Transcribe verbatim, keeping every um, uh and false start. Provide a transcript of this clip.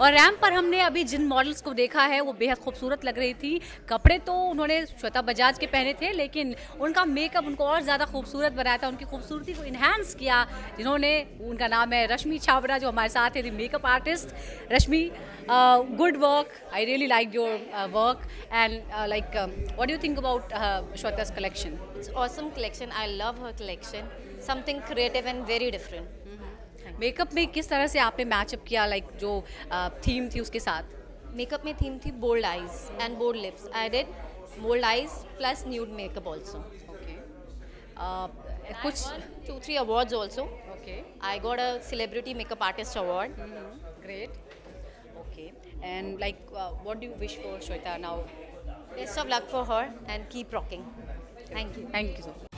और रैंप पर हमने अभी जिन मॉडल्स को देखा है वो बेहद खूबसूरत लग रही थी। कपड़े तो उन्होंने श्वेता बजाज के पहने थे, लेकिन उनका मेकअप उनको और ज़्यादा खूबसूरत बनाया था, उनकी खूबसूरती को इन्हांस किया। जिन्होंने, उनका नाम है रश्मि छाबड़ा, जो हमारे साथ है, the makeup artist. Rashmi, good work, I really like your work and like what do you think about श्वेता's collection? It's awesome collection. I love her collection. Something creative and very different. Makeup में किस तरह से आपने matchup किया, like like, जो theme uh, थी उसके साथ? Makeup में theme थी bold eyes and bold lips. I did bold eyes plus nude makeup also. Okay. Uh, कुछ two three awards also. Okay. I got a celebrity makeup artist award. Mm-hmm. Great. Okay. And like, uh, what do you wish for Shweta now? Best of luck for her and keep rocking. Thank you. Thank you so much.